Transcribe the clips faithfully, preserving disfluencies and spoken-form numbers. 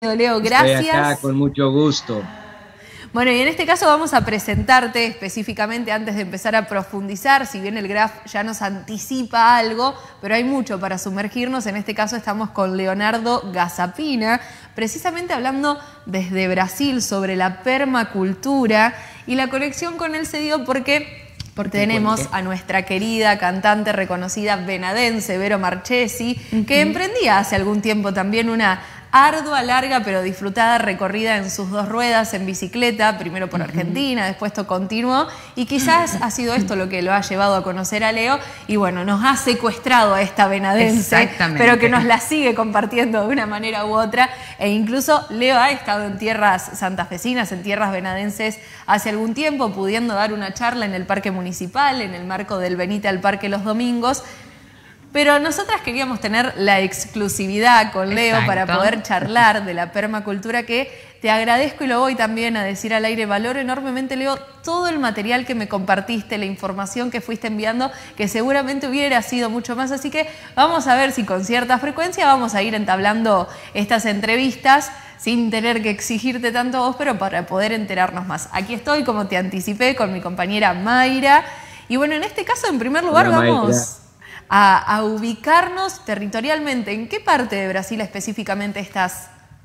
Leo, gracias. Estoy acá con mucho gusto. Bueno, y en este caso vamos a presentarte específicamente antes de empezar a profundizar, si bien el graph ya nos anticipa algo, pero hay mucho para sumergirnos. En este caso estamos con Leonardo Gazapina, precisamente hablando desde Brasil sobre la permacultura, y la conexión con él se dio porque... Porque tenemos a nuestra querida cantante reconocida venadense, Vero Marchesi, uh-huh. que emprendía hace algún tiempo también una ardua, larga, pero disfrutada recorrida en sus dos ruedas en bicicleta, primero por uh-huh. Argentina, después esto continuó, y quizás ha sido esto lo que lo ha llevado a conocer a Leo, y bueno, nos ha secuestrado a esta venadense, pero que nos la sigue compartiendo de una manera u otra, e incluso Leo ha estado en tierras santafesinas, en tierras venadenses hace algún tiempo, pudiendo dar una charla en el Parque Municipal, en el marco del Venite al Parque los domingos. Pero nosotras queríamos tener la exclusividad con Leo Exacto. para poder charlar de la permacultura, que te agradezco y lo voy también a decir al aire. Valoro enormemente, Leo, todo el material que me compartiste, la información que fuiste enviando, que seguramente hubiera sido mucho más. Así que vamos a ver si con cierta frecuencia vamos a ir entablando estas entrevistas sin tener que exigirte tanto a vos, pero para poder enterarnos más. Aquí estoy, como te anticipé, con mi compañera Mayra. Y bueno, en este caso, en primer lugar, Hola, vamos... Mayra. A, a ubicarnos territorialmente. ¿En qué parte de Brasil específicamente estás?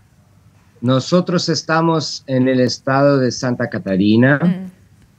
Nosotros estamos en el estado de Santa Catarina mm.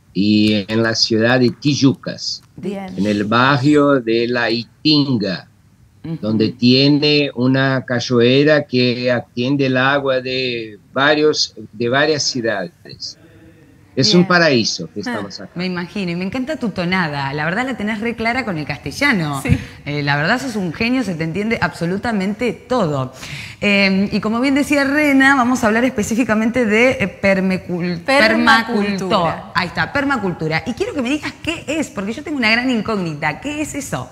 y en la ciudad de Tijucas, Bien. en el barrio de La Itinga, uh-huh. donde tiene una cachoeira que atiende el agua de, varios, de varias ciudades. Es Bien. un paraíso que estamos acá. Me imagino, y me encanta tu tonada. La verdad la tenés re clara con el castellano. Sí. Eh, la verdad sos un genio, se te entiende absolutamente todo. Eh, y como bien decía Rena, vamos a hablar específicamente de eh, permecul permacultura. Ahí está, permacultura. Y quiero que me digas qué es, porque yo tengo una gran incógnita. ¿Qué es eso?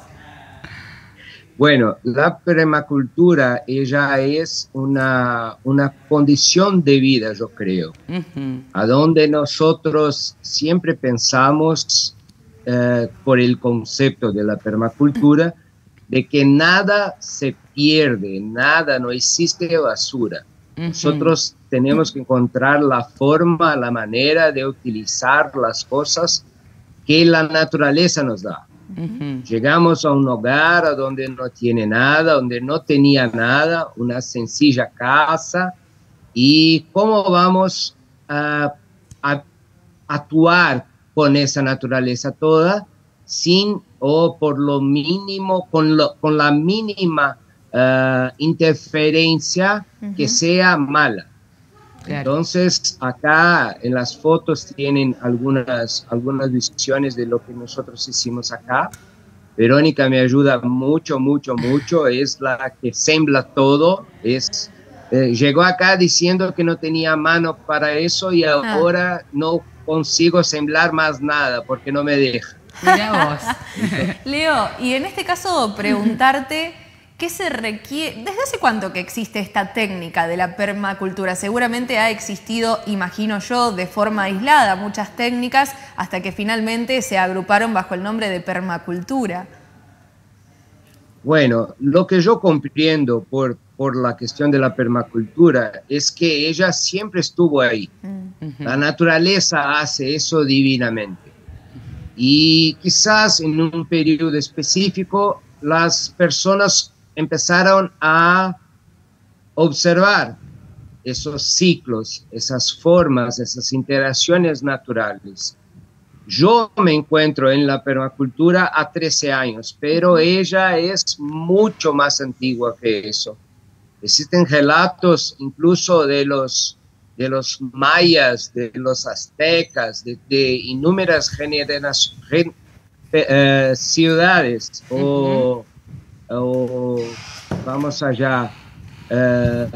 Bueno, la permacultura ella es una, una condición de vida, yo creo, uh-huh. a donde nosotros siempre pensamos eh, por el concepto de la permacultura, de que nada se pierde, nada, no existe basura. Uh-huh. Nosotros tenemos que encontrar la forma, la manera de utilizar las cosas que la naturaleza nos da. Uh-huh. Llegamos a un hogar donde no tiene nada, donde no tenía nada, una sencilla casa, y cómo vamos a, a actuar con esa naturaleza toda sin o por lo mínimo, con, lo, con la mínima uh, interferencia uh-huh. que sea mala. Claro. Entonces, acá en las fotos tienen algunas, algunas visiones de lo que nosotros hicimos acá. Verónica me ayuda mucho, mucho, mucho. Es la que sembra todo. Es, eh, llegó acá diciendo que no tenía mano para eso y ahora ah. no consigo sembrar más nada porque no me deja. Mira vos. Leo, y en este caso preguntarte... ¿Qué se requiere? ¿Desde hace cuánto que existe esta técnica de la permacultura? Seguramente ha existido, imagino yo, de forma aislada muchas técnicas hasta que finalmente se agruparon bajo el nombre de permacultura. Bueno, lo que yo comprendo por, por la cuestión de la permacultura es que ella siempre estuvo ahí. Uh-huh. La naturaleza hace eso divinamente. Y quizás en un periodo específico las personas empezaron a observar esos ciclos, esas formas, esas interacciones naturales. Yo me encuentro en la permacultura a trece años, pero ella es mucho más antigua que eso. Existen relatos incluso de los, de los mayas, de los aztecas, de, de innumerables generaciones, eh, ciudades o... Uh-huh. o vamos allá, eh,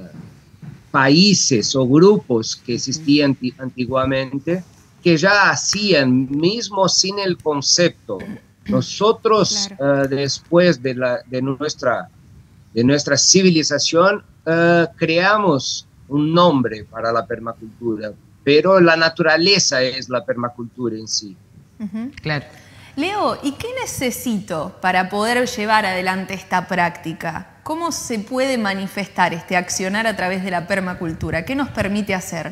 países o grupos que existían antiguamente que ya hacían, mismo sin el concepto. Nosotros, claro. eh, después de, la, de, nuestra, de nuestra civilización, eh, creamos un nombre para la permacultura, pero la naturaleza es la permacultura en sí. Uh-huh. Claro. Leo, ¿y qué necesito para poder llevar adelante esta práctica? ¿cómo se puede manifestar este accionar a través de la permacultura? ¿Qué nos permite hacer?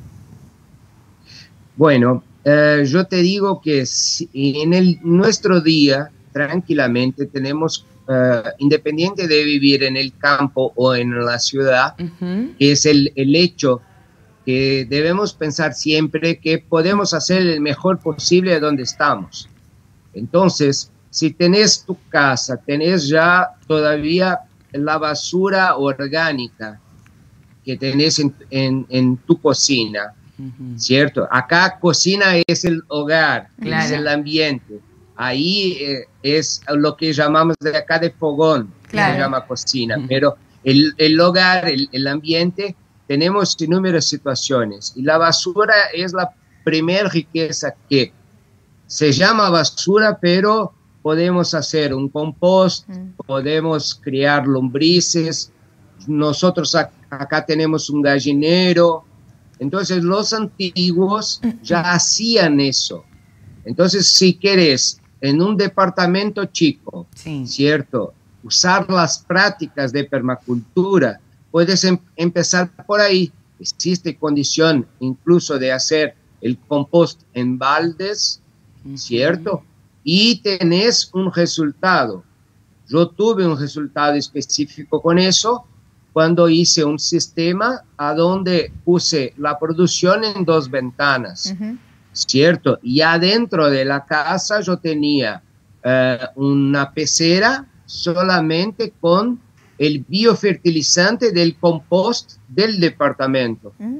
Bueno, eh, yo te digo que si en el, nuestro día, tranquilamente, tenemos, eh, independiente de vivir en el campo o en la ciudad, uh-huh. que es el, el hecho que debemos pensar siempre que podemos hacer el mejor posible donde estamos. Entonces, si tenés tu casa, tenés ya todavía la basura orgánica que tenés en, en, en tu cocina, uh-huh. ¿cierto? Acá cocina es el hogar, claro. es el ambiente. Ahí eh, es lo que llamamos de acá de fogón, claro. que se llama cocina. Uh-huh. Pero el, el hogar, el, el ambiente, tenemos inúmeras situaciones. Y la basura es la primera riqueza que se llama basura, pero podemos hacer un compost, uh-huh. podemos criar lombrices. Nosotros acá, acá tenemos un gallinero. Entonces los antiguos ya uh-huh. hacían eso. Entonces, si querés en un departamento chico, sí. ¿cierto? Usar las prácticas de permacultura, puedes em empezar por ahí. Existe condición incluso de hacer el compost en baldes, ¿cierto? Uh-huh. Y tenés un resultado. Yo tuve un resultado específico con eso cuando hice un sistema a donde puse la producción en dos ventanas. Uh-huh. ¿Cierto? Y adentro de la casa yo tenía uh, una pecera solamente con el biofertilizante del compost del departamento. Mm.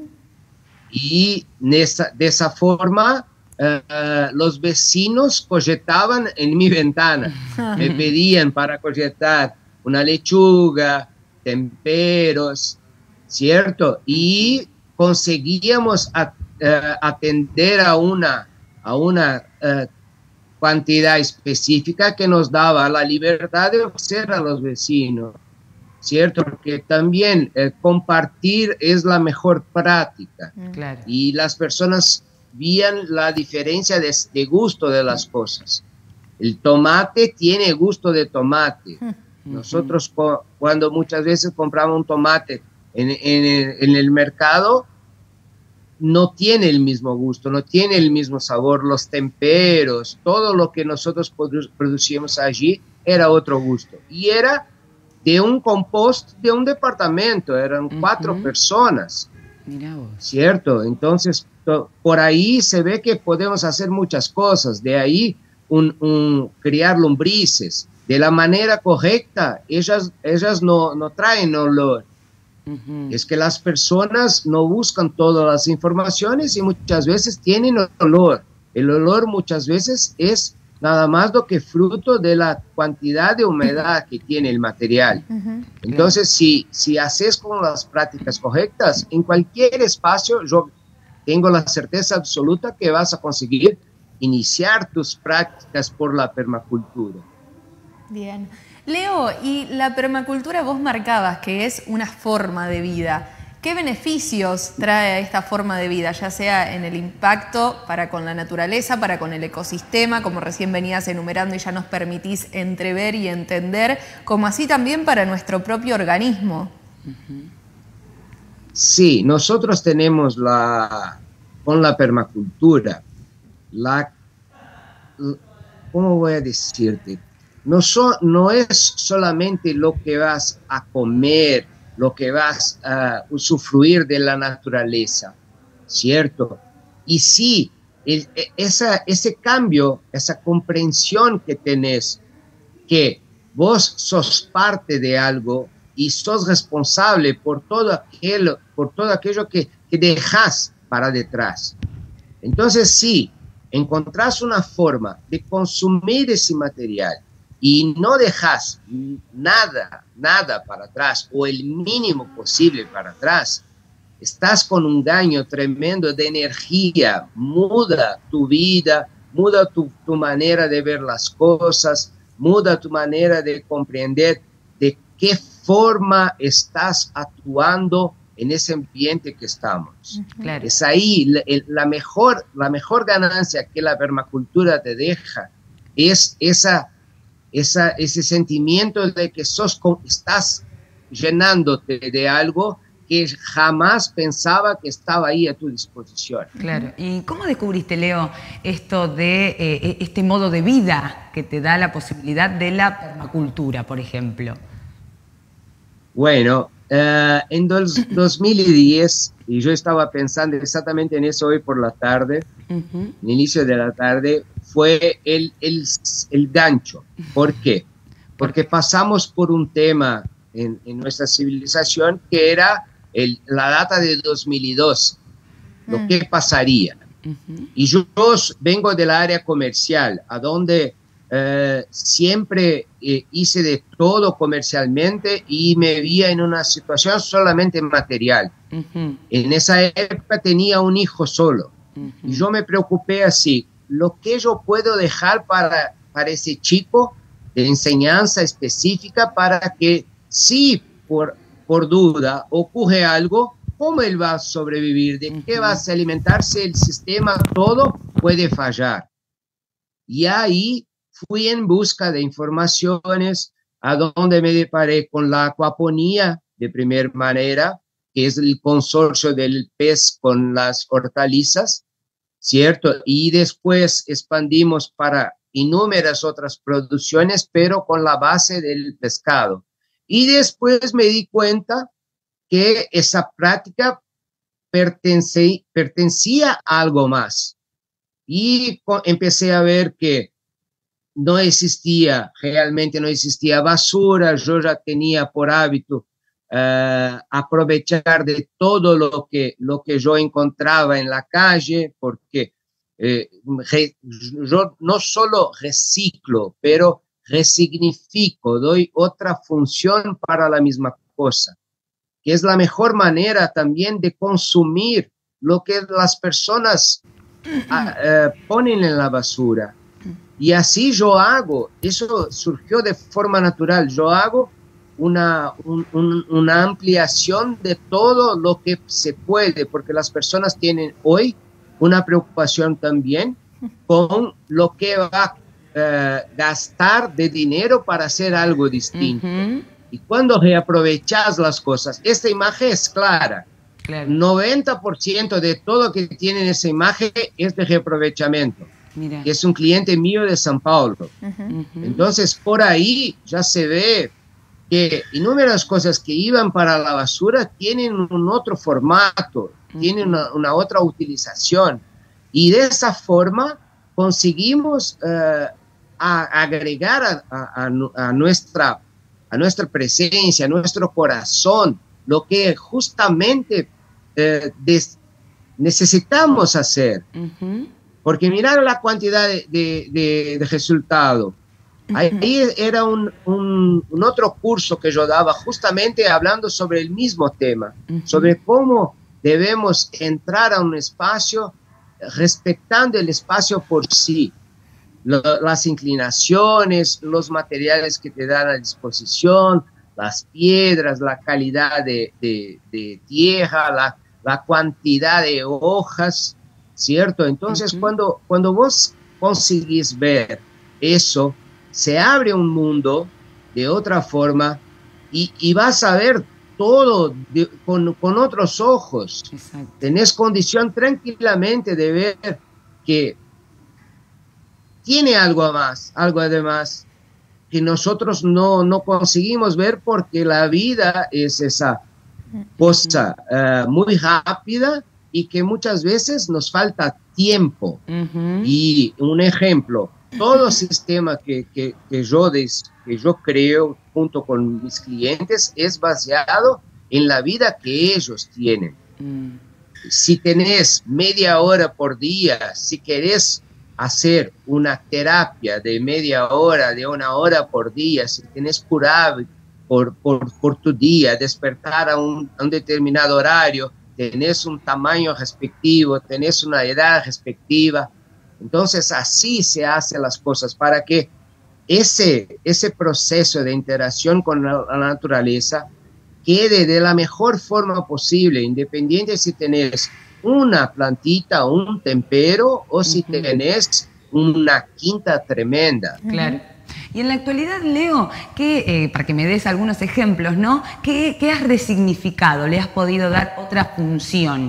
Y de esa, de esa forma uh, uh, los vecinos cogetaban en mi ventana. Me pedían para cogetar una lechuga, temperos, ¿cierto? Y conseguíamos a Uh, atender a una, a una uh, cantidad específica que nos daba la libertad de ofrecer a los vecinos, ¿cierto? Porque también uh, compartir es la mejor práctica. Claro. Y las personas veían la diferencia de, de gusto de las cosas. El tomate tiene gusto de tomate. Uh-huh. Nosotros cuando muchas veces compramos un tomate en, en, el, en el mercado, no tiene el mismo gusto, no tiene el mismo sabor, los temperos, todo lo que nosotros produ producíamos allí era otro gusto. Y era de un compost de un departamento, eran uh-huh. cuatro personas, Mirá vos. ¿Cierto? Entonces, por ahí se ve que podemos hacer muchas cosas, de ahí un, un, criar lombrices, de la manera correcta, ellas, ellas no, no traen olor. Uh-huh. Es que las personas no buscan todas las informaciones y muchas veces tienen olor. El olor muchas veces es nada más lo que fruto de la cantidad de humedad que tiene el material. Uh-huh. Entonces, si, si haces con las prácticas correctas, en cualquier espacio, yo tengo la certeza absoluta que vas a conseguir iniciar tus prácticas por la permacultura. Bien. Leo, y la permacultura vos marcabas que es una forma de vida. ¿Qué beneficios trae esta forma de vida, ya sea en el impacto para con la naturaleza, para con el ecosistema, como recién venías enumerando y ya nos permitís entrever y entender, como así también para nuestro propio organismo? Sí, nosotros tenemos la, con la permacultura, la, ¿cómo voy a decirte? No, so, no es solamente lo que vas a comer, lo que vas a usufruir de la naturaleza, ¿cierto? Y sí, el, esa, ese cambio, esa comprensión que tenés, que vos sos parte de algo y sos responsable por todo aquello, por todo aquello que, que dejas para detrás. Entonces sí, encontrás una forma de consumir ese material y no dejas nada, nada para atrás o el mínimo posible para atrás, estás con un daño tremendo de energía, muda tu vida, muda tu, tu manera de ver las cosas, muda tu manera de comprender de qué forma estás actuando en ese ambiente que estamos. Claro. Es ahí la, la, mejor, la mejor ganancia que la permacultura te deja, es esa... Esa, ese sentimiento de que sos, estás llenándote de algo que jamás pensaba que estaba ahí a tu disposición. Claro. ¿Y cómo descubriste, Leo, esto de eh, este modo de vida que te da la posibilidad de la permacultura, por ejemplo? Bueno, uh, en dos, dos mil diez, y yo estaba pensando exactamente en eso hoy por la tarde, uh-huh. el inicio de la tarde, fue el, el, el gancho. ¿Por qué? Porque pasamos por un tema en, en nuestra civilización que era el, la data de dos mil dos, lo mm. que pasaría. Uh-huh. Y yo, yo vengo del área comercial, a donde eh, siempre eh, hice de todo comercialmente y me veía en una situación solamente material. Uh-huh. En esa época tenía un hijo solo. Uh-huh. Y yo me preocupé así, lo que yo puedo dejar para, para ese chico de enseñanza específica para que si por, por duda ocurre algo, ¿cómo él va a sobrevivir? ¿De qué va a alimentarse el sistema? Todo puede fallar. Y ahí fui en busca de informaciones, a donde me deparé con la acuaponía de primera manera, que es el consorcio del pez con las hortalizas, ¿cierto? Y después expandimos para innumerables otras producciones, pero con la base del pescado. Y después me di cuenta que esa práctica pertenecía, pertenecía a algo más. Y empecé a ver que no existía, realmente no existía basura. Yo ya tenía por hábito uh, aprovechar de todo lo que, lo que yo encontraba en la calle, porque eh, re, yo no solo reciclo, pero resignifico, doy otra función para la misma cosa, que es la mejor manera también de consumir lo que las personas uh, ponen en la basura. Y así yo hago, eso surgió de forma natural, yo hago una, un, un, una ampliación de todo lo que se puede, porque las personas tienen hoy una preocupación también con lo que va a uh, gastar de dinero para hacer algo distinto. Uh-huh. Y cuando reaprovechas las cosas, esta imagen es clara. Claro. noventa por ciento de todo que tiene en esa imagen es de reaprovechamiento. Mira. Que es un cliente mío de São Paulo. Uh-huh. Entonces, por ahí ya se ve que innumerables cosas que iban para la basura tienen un otro formato, uh-huh. tienen una, una otra utilización. Y de esa forma conseguimos uh, a, agregar a, a, a, nuestra, a nuestra presencia, a nuestro corazón, lo que justamente uh, des, necesitamos hacer. Uh-huh. Porque mirar la cantidad de, de, de, de resultado. Ahí era un, un, un otro curso que yo daba justamente hablando sobre el mismo tema, uh-huh. sobre cómo debemos entrar a un espacio respetando el espacio por sí, lo, las inclinaciones, los materiales que te dan a disposición, las piedras, la calidad de, de, de tierra, la, la cantidad de hojas, ¿cierto? Entonces, uh-huh. cuando, cuando vos conseguís ver eso, se abre un mundo de otra forma y, y vas a ver todo de, con, con otros ojos. Exacto. Tenés condición tranquilamente de ver que tiene algo más, algo además, que nosotros no, no conseguimos ver porque la vida es esa cosa uh, muy rápida y que muchas veces nos falta tiempo. Uh-huh. Y un ejemplo, todo sistema que, que, que, yo des, que yo creo junto con mis clientes es basado en la vida que ellos tienen. Uh-huh. Si tenés media hora por día, si querés hacer una terapia de media hora, de una hora por día, si tenés curado por, por, por tu día, despertar a un, a un determinado horario, tenés un tamaño respectivo, tenés una edad respectiva. Entonces, así se hacen las cosas para que ese, ese proceso de interacción con la, la naturaleza quede de la mejor forma posible, independiente si tenés una plantita, un tempero, o si uh-huh. tenés una quinta tremenda. Claro. Y en la actualidad, Leo, ¿qué, eh, para que me des algunos ejemplos, ¿no? ¿Qué, qué has resignificado? ¿Le has podido dar otra función?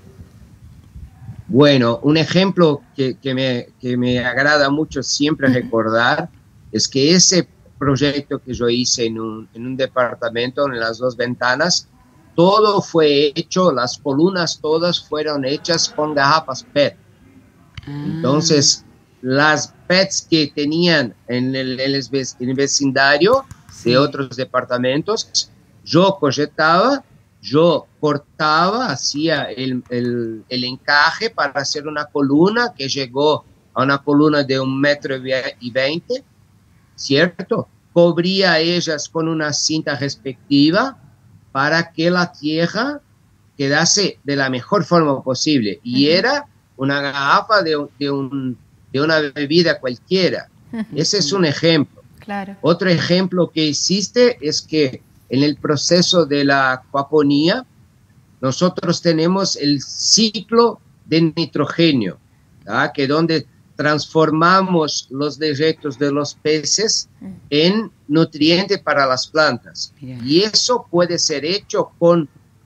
Bueno, un ejemplo que, que, me, que me agrada mucho siempre recordar es que ese proyecto que yo hice en un, en un departamento, en las dos ventanas, todo fue hecho, las columnas todas fueron hechas con garrafas P E T. Entonces, las P E Ts que tenían en el, en el vecindario de otros departamentos, yo proyectaba, yo cortaba, hacía el, el, el encaje para hacer una columna que llegó a una columna de un metro y veinte, ¿cierto? Cubría ellas con una cinta respectiva para que la tierra quedase de la mejor forma posible. Y uh-huh. era una garrafa de, de, un, de una bebida cualquiera. Uh-huh. Ese es un ejemplo. Claro. Otro ejemplo que existe es que en el proceso de la acuaponía, nosotros tenemos el ciclo de nitrógeno, ¿tá? Que donde transformamos los desechos de los peces en nutrientes para las plantas. Bien. Y eso puede ser hecho con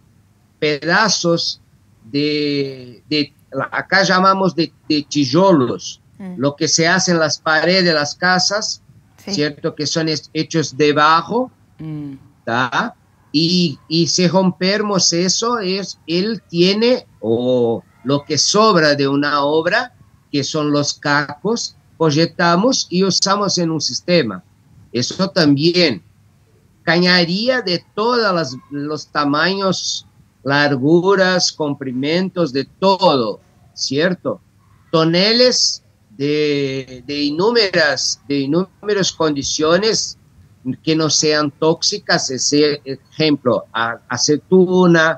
pedazos de, de acá llamamos de, de tijolos, mm. lo que se hace en las paredes de las casas, sí. ¿cierto? Que son hechos de barro, mm. ¿tá? Y, y si rompemos eso, es, él tiene, o lo que sobra de una obra, que son los cacos, proyectamos y usamos en un sistema. Eso también, cañería de todos los tamaños, larguras, comprimentos, de todo, ¿cierto? Toneles de, de, inúmeras, de inúmeras condiciones que no sean tóxicas, ese ejemplo, aceituna,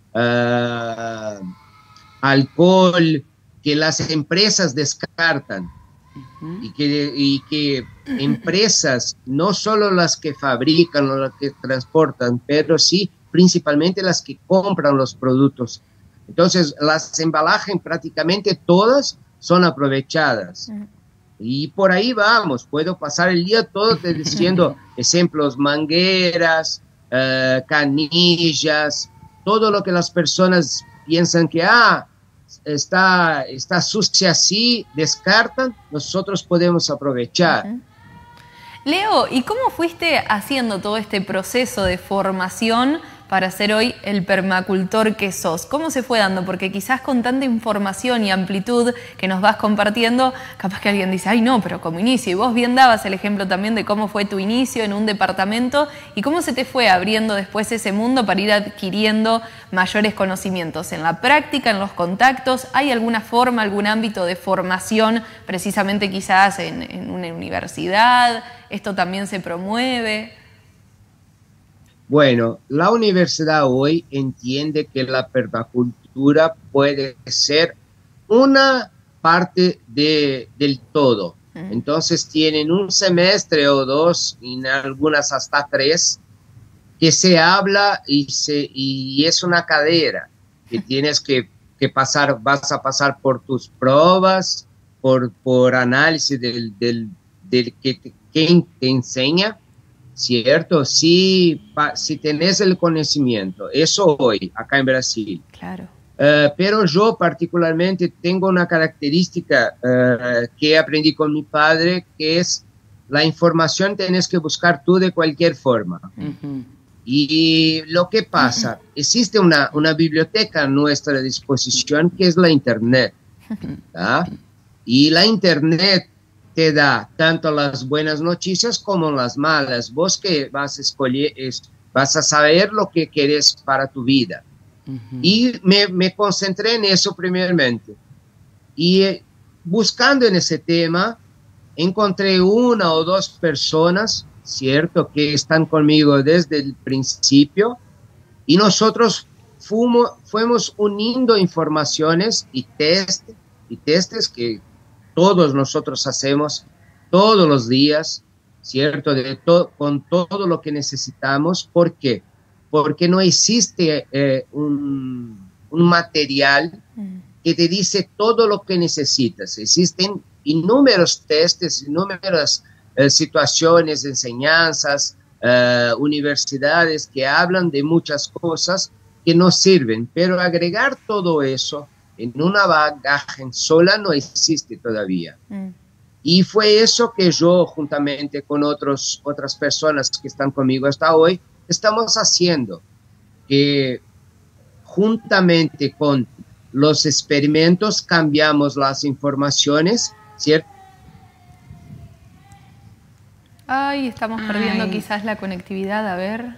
uh, alcohol, que las empresas descartan uh-huh. y, que, y que empresas, no solo las que fabrican o las que transportan, pero sí principalmente las que compran los productos. Entonces, las embalajes prácticamente todas son aprovechadas. Uh-huh. Y por ahí vamos, puedo pasar el día todo diciendo ejemplos, mangueras, uh, canillas, todo lo que las personas piensan que, ah, Está, está sucia así, descartan, nosotros podemos aprovechar. Uh-huh. Leo, ¿y cómo fuiste haciendo todo este proceso de formación para ser hoy el permacultor que sos? ¿Cómo se fue dando? Porque quizás con tanta información y amplitud que nos vas compartiendo, capaz que alguien dice, ay no, pero como inicio. Y vos bien dabas el ejemplo también de cómo fue tu inicio en un departamento y cómo se te fue abriendo después ese mundo para ir adquiriendo mayores conocimientos en la práctica, en los contactos. ¿Hay alguna forma, algún ámbito de formación, precisamente quizás en, en una universidad? ¿Esto también se promueve? Bueno, la universidad hoy entiende que la permacultura puede ser una parte de, del todo. Uh-huh. Entonces tienen un semestre o dos, en algunas hasta tres, que se habla y, se, y es una cadera que tienes que, que pasar, vas a pasar por tus pruebas, por, por análisis del, del, del que, te, que te enseña, ¿cierto? Si, pa, si tenés el conocimiento, eso hoy, acá en Brasil. Claro. Uh, pero yo particularmente tengo una característica uh, que aprendí con mi padre, que es la información tenés que buscar tú de cualquier forma. Uh-huh. Y lo que pasa, uh-huh. existe una, una biblioteca a nuestra disposición que es la Internet. ¿tá? Y la Internet te da tanto las buenas noticias como las malas. Vos que vas a escoger, es, vas a saber lo que querés para tu vida. Uh-huh. Y me, me concentré en eso primeramente. Y eh, buscando en ese tema, encontré una o dos personas, ¿cierto?, que están conmigo desde el principio. Y nosotros fuimos, fuimos uniendo informaciones y test, y testes que todos nosotros hacemos todos los días, ¿cierto? De to con todo lo que necesitamos. ¿Por qué? Porque no existe eh, un, un material que te dice todo lo que necesitas. Existen innumerables testes, innumeradas eh, situaciones, enseñanzas, eh, universidades que hablan de muchas cosas que nos sirven, pero agregar todo eso en una bagaje sola no existe todavía. Mm. Y fue eso que yo, juntamente con otros, otras personas que están conmigo hasta hoy, estamos haciendo, que juntamente con los experimentos cambiamos las informaciones, ¿cierto? Ay, estamos perdiendo Ay. quizás la conectividad, a ver.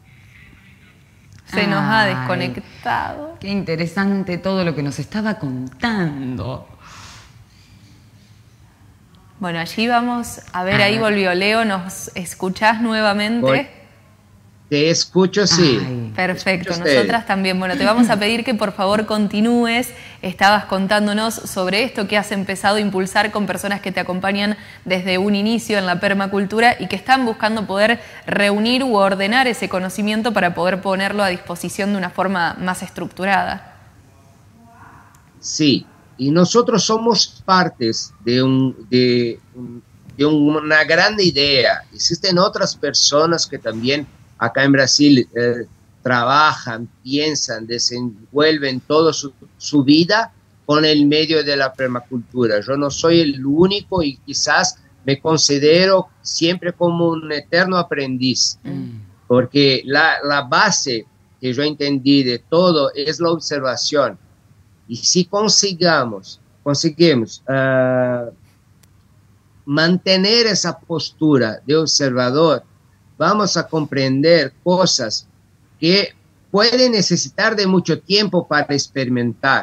Se Ay, nos ha desconectado. Qué interesante todo lo que nos estaba contando. Bueno, allí vamos a ver, a ahí ver. volvió Leo, ¿nos escuchás nuevamente? Voy. Te escucho, sí. Ay, perfecto, nosotras también. Bueno, te vamos a pedir que por favor continúes. Estabas contándonos sobre esto que has empezado a impulsar con personas que te acompañan desde un inicio en la permacultura y que están buscando poder reunir u ordenar ese conocimiento para poder ponerlo a disposición de una forma más estructurada. Sí, y nosotros somos partes de, un, de, de una gran idea. Existen otras personas que también acá en Brasil eh, trabajan, piensan, desenvuelven toda su, su vida con el medio de la permacultura. Yo no soy el único y quizás me considero siempre como un eterno aprendiz, mm. porque la, la base que yo entendí de todo es la observación. Y si consigamos, conseguimos uh, mantener esa postura de observador, vamos a comprender cosas que pueden necesitar de mucho tiempo para experimentar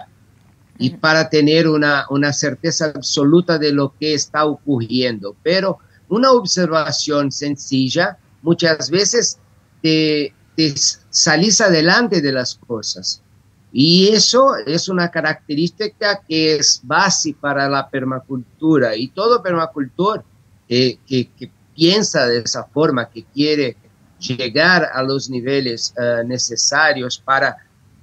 y para tener una, una certeza absoluta de lo que está ocurriendo. Pero una observación sencilla muchas veces te, te salís adelante de las cosas. Y eso es una característica que es base para la permacultura. Y todo permacultor eh, que, que piensa de esa forma, que quiere llegar a los niveles uh, necesarios para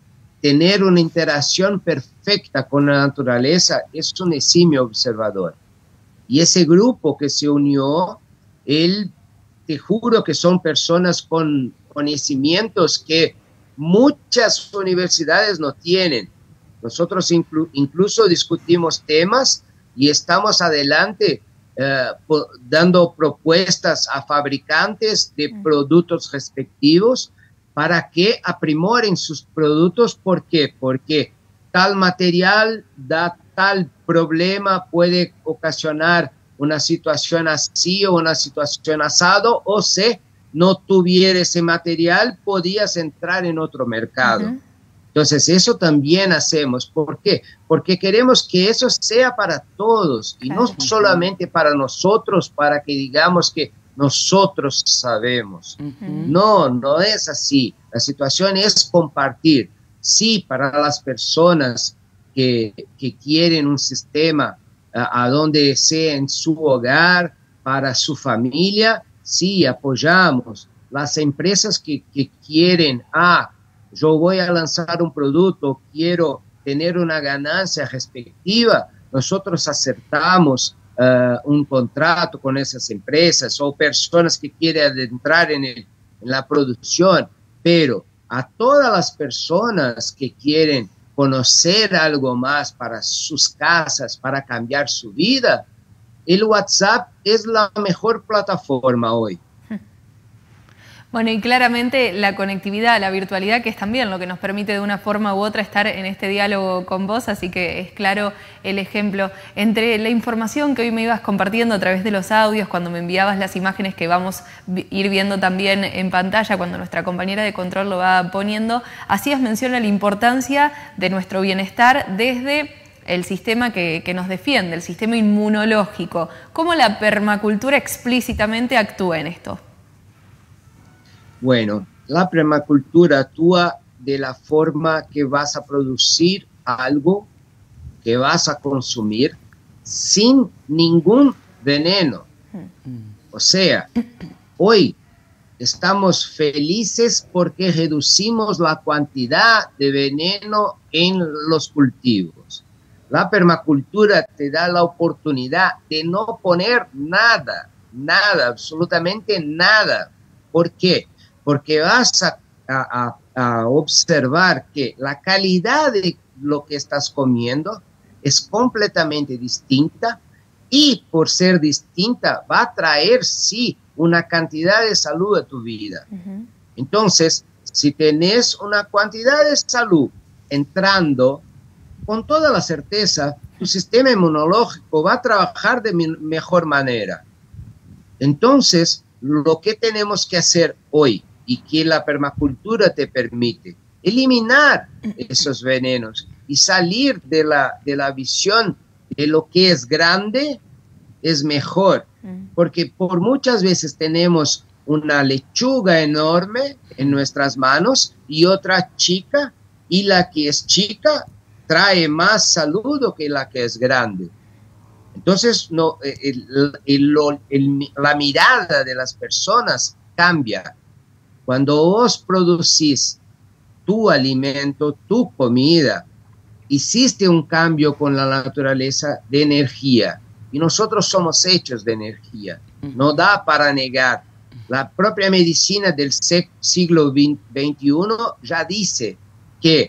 tener una interacción perfecta con la naturaleza, es un eximio observador. Y ese grupo que se unió, él, te juro que son personas con conocimientos que muchas universidades no tienen. Nosotros inclu incluso discutimos temas y estamos adelante Uh, dando propuestas a fabricantes de productos respectivos para que aprimoren sus productos. ¿Por qué? Porque tal material da tal problema, puede ocasionar una situación así o una situación asado, o si no tuviera ese material, podías entrar en otro mercado. Uh-huh. Entonces, eso también hacemos. ¿Por qué? Porque queremos que eso sea para todos y no solamente para nosotros, para que digamos que nosotros sabemos. Uh-huh. No, no es así. La situación es compartir. Sí, para las personas que, que quieren un sistema a, a donde sea en su hogar, para su familia, sí, apoyamos. Las empresas que, que quieren, ah, yo voy a lanzar un producto, quiero tener una ganancia respectiva, nosotros acertamos uh, un contrato con esas empresas o personas que quieren adentrar en, el, en la producción, pero a todas las personas que quieren conocer algo más para sus casas, para cambiar su vida, el WhatsApp es la mejor plataforma hoy. Bueno, y claramente la conectividad, la virtualidad, que es también lo que nos permite de una forma u otra estar en este diálogo con vos, así que es claro el ejemplo. Entre la información que hoy me ibas compartiendo a través de los audios, cuando me enviabas las imágenes que vamos a ir viendo también en pantalla, cuando nuestra compañera de control lo va poniendo, hacías mención a la importancia de nuestro bienestar desde el sistema que, que nos defiende, el sistema inmunológico. ¿Cómo la permacultura explícitamente actúa en esto? Bueno, la permacultura actúa de la forma que vas a producir algo que vas a consumir sin ningún veneno. O sea, hoy estamos felices porque reducimos la cantidad de veneno en los cultivos. La permacultura te da la oportunidad de no poner nada. nada, absolutamente nada. ¿Por qué? Porque vas a, a, a observar que la calidad de lo que estás comiendo es completamente distinta y por ser distinta va a traer, sí, una cantidad de salud a tu vida. Uh-huh. Entonces, si tenés una cantidad de salud entrando, con toda la certeza, tu sistema inmunológico va a trabajar de mejor manera. Entonces, lo que tenemos que hacer hoy y que la permacultura te permite, eliminar esos venenos y salir de la, de la visión de lo que es grande es mejor, porque por muchas veces tenemos una lechuga enorme en nuestras manos y otra chica, y la que es chica trae más salud que la que es grande. Entonces, no, el, el, el, la mirada de las personas cambia. Cuando vos producís tu alimento, tu comida, hiciste un cambio con la naturaleza de energía. Y nosotros somos hechos de energía. No da para negar. La propia medicina del siglo veintiuno ya dice que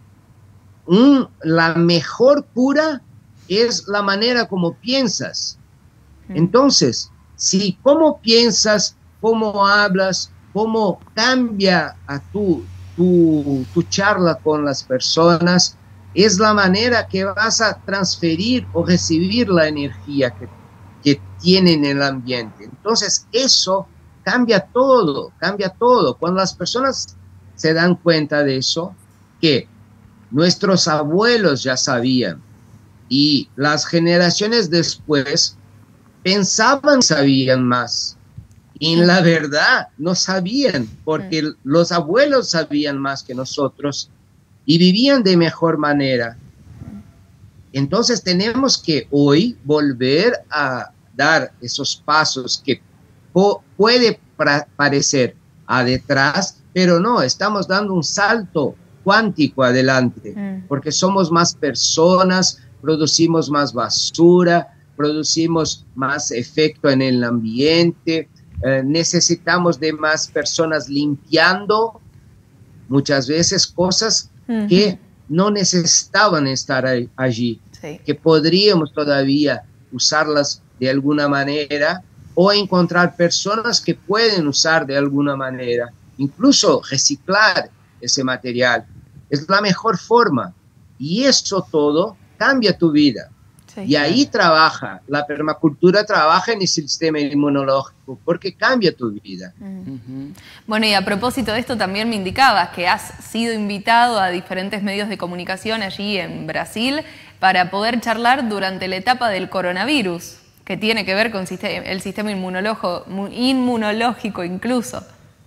un, la mejor cura es la manera como piensas. Entonces, si cómo piensas, cómo hablas, cómo cambia a tu, tu, tu charla con las personas, es la manera que vas a transferir o recibir la energía que, que tiene en el ambiente. Entonces, eso cambia todo, cambia todo. Cuando las personas se dan cuenta de eso, que nuestros abuelos ya sabían y las generaciones después pensaban sabían más. Y en la verdad no sabían, porque los abuelos sabían más que nosotros y vivían de mejor manera. Entonces tenemos que hoy volver a dar esos pasos que puede parecer a detrás, pero no, estamos dando un salto cuántico adelante, mm. porque somos más personas, producimos más basura, producimos más efecto en el ambiente, eh, necesitamos de más personas limpiando muchas veces cosas uh-huh. que no necesitaban estar ahí, allí, sí. que podríamos todavía usarlas de alguna manera o encontrar personas que pueden usar de alguna manera, incluso reciclar ese material. Es la mejor forma y eso todo cambia tu vida. Sí, y ahí claro. trabaja, la permacultura trabaja en el sistema inmunológico porque cambia tu vida. Uh-huh. Bueno, y a propósito de esto también me indicabas que has sido invitado a diferentes medios de comunicación allí en Brasil para poder charlar durante la etapa del coronavirus, que tiene que ver con el sistema inmunológico, inmunológico incluso.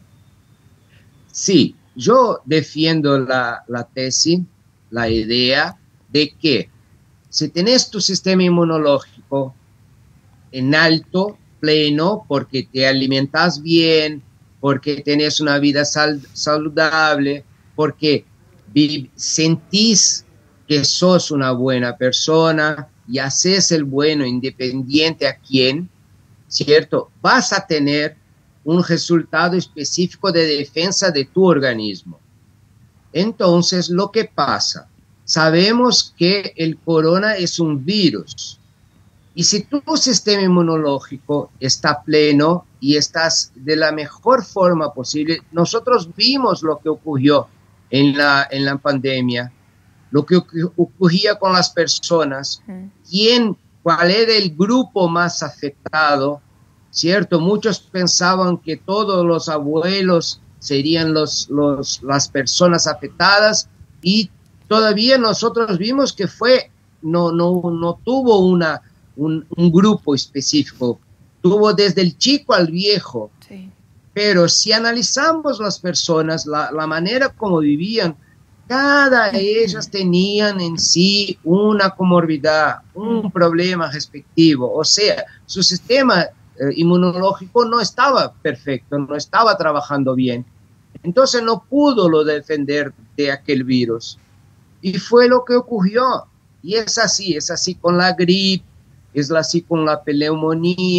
Sí, yo defiendo la, la tesis, la idea de que si tenés tu sistema inmunológico en alto, pleno, porque te alimentas bien, porque tenés una vida sal, saludable, porque sentís que sos una buena persona y haces el bueno independiente a quién, ¿cierto? Vas a tener un resultado específico de defensa de tu organismo. Entonces, lo que pasa, sabemos que el corona es un virus. Y si tu sistema inmunológico está pleno y estás de la mejor forma posible, nosotros vimos lo que ocurrió en la, en la pandemia, lo que ocurría con las personas, quién, cuál era el grupo más afectado, ¿cierto? Muchos pensaban que todos los abuelos serían los, los, las personas afectadas y todavía nosotros vimos que fue, no, no, no tuvo una, un, un grupo específico, tuvo desde el chico al viejo. Sí. Pero si analizamos las personas, la, la manera como vivían, cada de ellas tenían en sí una comorbilidad, un problema respectivo. O sea, su sistema eh, inmunológico no estaba perfecto, no estaba trabajando bien. Entonces no pudo lo defender de aquel virus. Y fue lo que ocurrió. Y es así, es así con la gripe, es así con la neumonía,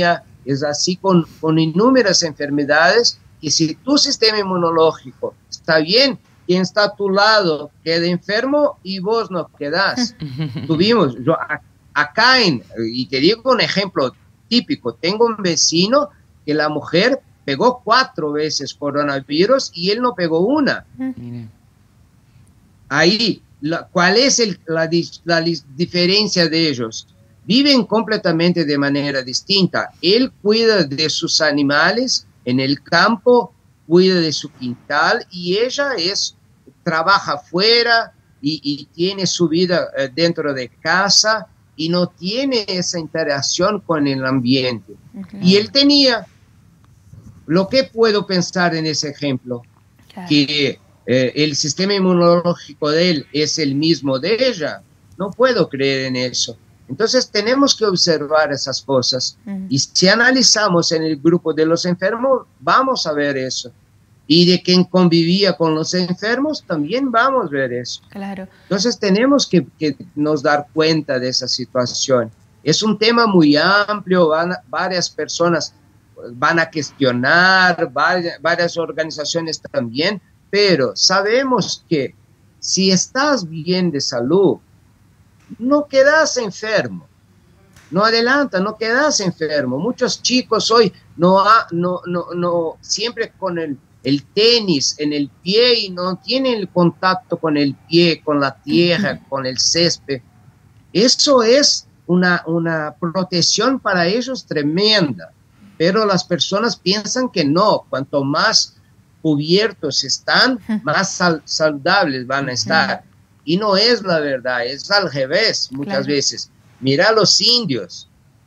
Es así con, con innumerables enfermedades que si tu sistema inmunológico está bien, quien está a tu lado queda enfermo y vos no quedás. Tuvimos, yo acá, en, y te digo un ejemplo típico, tengo un vecino que la mujer pegó cuatro veces coronavirus y él no pegó una. Ahí, la, ¿cuál es el, la, la diferencia de ellos? Viven completamente de manera distinta. Él cuida de sus animales en el campo, cuida de su quintal, y ella es, trabaja afuera y, y tiene su vida eh, dentro de casa y no tiene esa interacción con el ambiente. Okay. Y él tenía. Lo que puedo pensar en ese ejemplo, claro, que eh, el sistema inmunológico de él es el mismo de ella, no puedo creer en eso. Entonces tenemos que observar esas cosas, uh-huh, y si analizamos en el grupo de los enfermos, vamos a ver eso. Y de quien convivía con los enfermos, también vamos a ver eso. Claro. Entonces tenemos que, que nos dar cuenta de esa situación. Es un tema muy amplio, van a, varias personas van a cuestionar, varias, varias organizaciones también, pero sabemos que si estás bien de salud, no quedas enfermo, no adelanta, no quedas enfermo. Muchos chicos hoy no, ha, no, no, no siempre con el, el tenis en el pie y no tienen el contacto con el pie, con la tierra, uh-huh, con el césped. Eso es una, una protección para ellos tremenda. Pero las personas piensan que no, cuanto más cubiertos están, más sal saludables van a estar. Y no es la verdad, es al revés muchas claro. veces. Mira a los indios,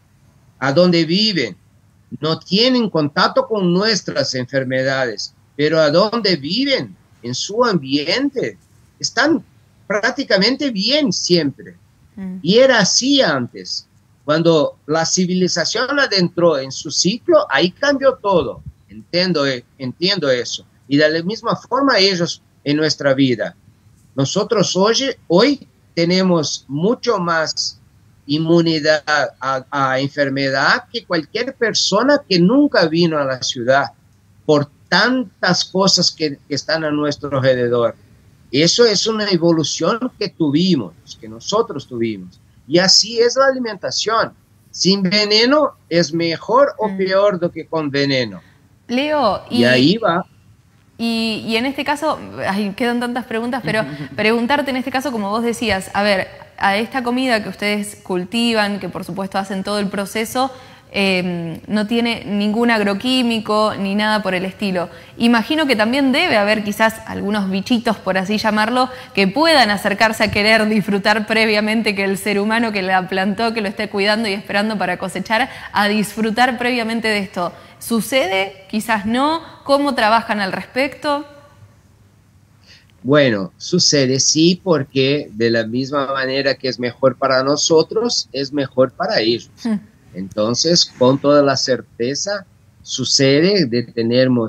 a donde viven, no tienen contacto con nuestras enfermedades, pero a donde viven, en su ambiente, están prácticamente bien siempre. Mm. Y era así antes. Cuando la civilización adentró en su ciclo, ahí cambió todo. Entiendo, entiendo eso. Y de la misma forma ellos en nuestra vida. Nosotros hoy, hoy tenemos mucho más inmunidad a, a enfermedad que cualquier persona que nunca vino a la ciudad por tantas cosas que, que están a nuestro alrededor. Eso es una evolución que tuvimos, que nosotros tuvimos. Y así es la alimentación. Sin veneno es mejor o peor do que con veneno. Leo, y, y ahí va. Y, y en este caso, ay, quedan tantas preguntas, pero preguntarte en este caso, como vos decías, a ver, a esta comida que ustedes cultivan, que por supuesto hacen todo el proceso, eh, no tiene ningún agroquímico ni nada por el estilo. Imagino que también debe haber quizás algunos bichitos, por así llamarlo, que puedan acercarse a querer disfrutar previamente, que el ser humano que la plantó, que lo esté cuidando y esperando para cosechar, a disfrutar previamente de esto. ¿Sucede? Quizás no. ¿Cómo trabajan al respecto? Bueno, sucede sí, porque de la misma manera que es mejor para nosotros, es mejor para ellos. Hmm. Entonces, con toda la certeza, sucede de tener uh,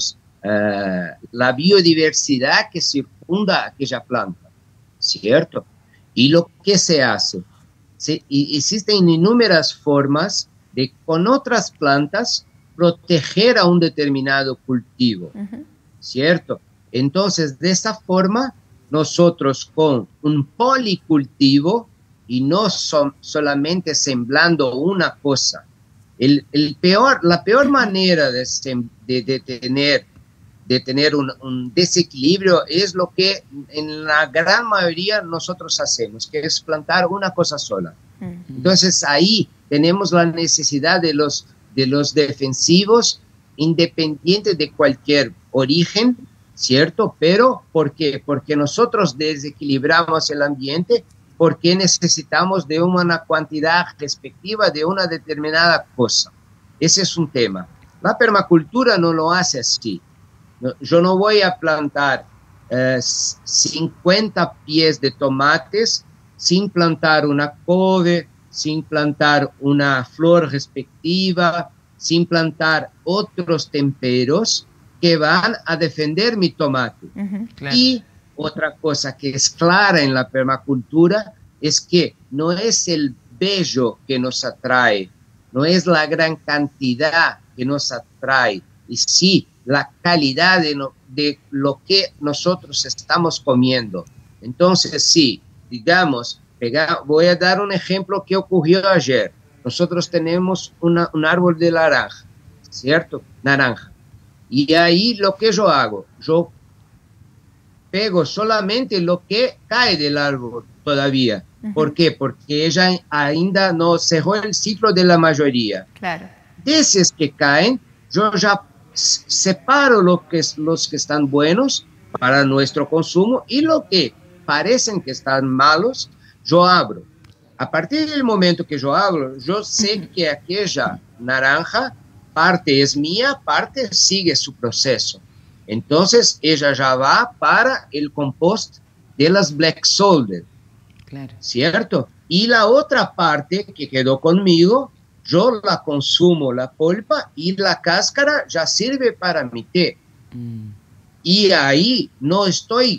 la biodiversidad que circunda aquella planta, ¿cierto? Y lo que se hace, ¿sí? Y existen innumerables formas de con otras plantas proteger a un determinado cultivo, uh-huh. ¿cierto? Entonces, de esa forma, nosotros con un policultivo, y no son solamente sembrando una cosa, el, el peor, la peor manera de, de, de tener, de tener un, un desequilibrio es lo que en la gran mayoría nosotros hacemos, que es plantar una cosa sola. Uh-huh. Entonces, ahí tenemos la necesidad de los de los defensivos, independientes de cualquier origen, ¿cierto? Pero, ¿por qué? Porque nosotros desequilibramos el ambiente, porque necesitamos de una cantidad respectiva de una determinada cosa. Ese es un tema. La permacultura no lo hace así. No, yo no voy a plantar eh, cincuenta pies de tomates sin plantar una couve, sin plantar una flor respectiva, sin plantar otros temperos que van a defender mi tomate. Uh-huh, claro. Y otra cosa que es clara en la permacultura es que no es el bello que nos atrae, no es la gran cantidad que nos atrae, y sí la calidad de, no, de lo que nosotros estamos comiendo. Entonces, sí, digamos, pega, voy a dar un ejemplo que ocurrió ayer. Nosotros tenemos una, un árbol de naranja, ¿cierto? Naranja. Y ahí lo que yo hago, yo pego solamente lo que cae del árbol todavía. Uh-huh. ¿Por qué? Porque ella ainda no cerró el ciclo de la mayoría. Claro. De esos que caen, yo ya separo lo que es, los que están buenos para nuestro consumo y lo que parecen que están malos, yo abro. A partir del momento que yo abro, yo sé que aquella naranja, parte es mía, parte sigue su proceso. Entonces, ella ya va para el compost de las Black Soldier, claro. ¿Cierto? Y la otra parte que quedó conmigo, yo la consumo, la polpa, y la cáscara ya sirve para mi té. Mm. Y ahí no estoy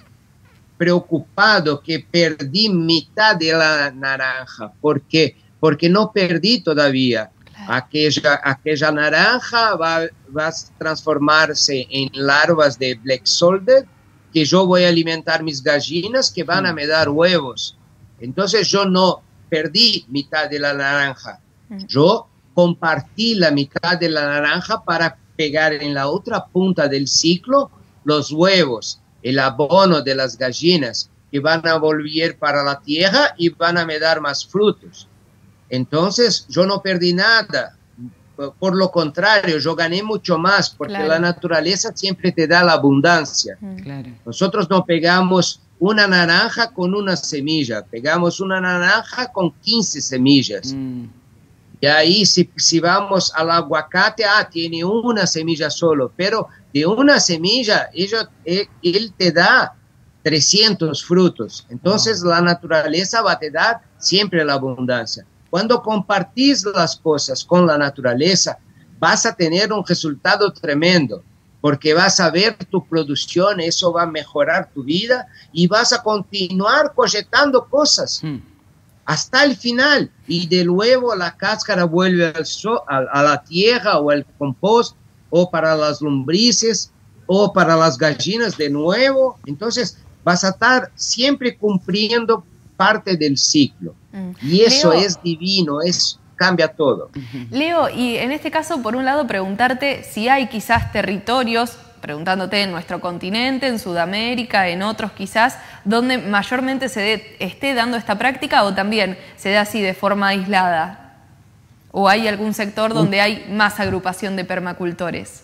preocupado que perdí mitad de la naranja, porque, porque no perdí todavía. Claro. Aquella, aquella naranja va, va a transformarse en larvas de Black Soldier, que yo voy a alimentar mis gallinas que van mm. a me dar huevos. Entonces yo no perdí mitad de la naranja. Yo compartí la mitad de la naranja para pegar en la otra punta del ciclo los huevos, el abono de las gallinas, que van a volver para la tierra y van a me dar más frutos. Entonces, yo no perdí nada. Por lo contrario, yo gané mucho más, porque claro. la naturaleza siempre te da la abundancia. Claro. Nosotros no pegamos una naranja con una semilla, pegamos una naranja con quince semillas. Mm. Y ahí si, si vamos al aguacate, ah, tiene una semilla solo, pero de una semilla ello, él, él te da trescientos frutos. Entonces oh. la naturaleza va a te dar siempre la abundancia. Cuando compartís las cosas con la naturaleza, vas a tener un resultado tremendo, porque vas a ver tu producción, eso va a mejorar tu vida y vas a continuar cosechando cosas. Mm. Hasta el final, y de nuevo la cáscara vuelve al so, a, a la tierra o al compost, o para las lombrices, o para las gallinas de nuevo. Entonces vas a estar siempre cumpliendo parte del ciclo. Mm. Y eso Leo, es divino, es, cambia todo. Leo, y en este caso, por un lado, preguntarte si hay quizás territorios, preguntándote en nuestro continente, en Sudamérica, en otros quizás, donde mayormente se de, esté dando esta práctica o también se da así de forma aislada. ¿O hay algún sector donde hay más agrupación de permacultores?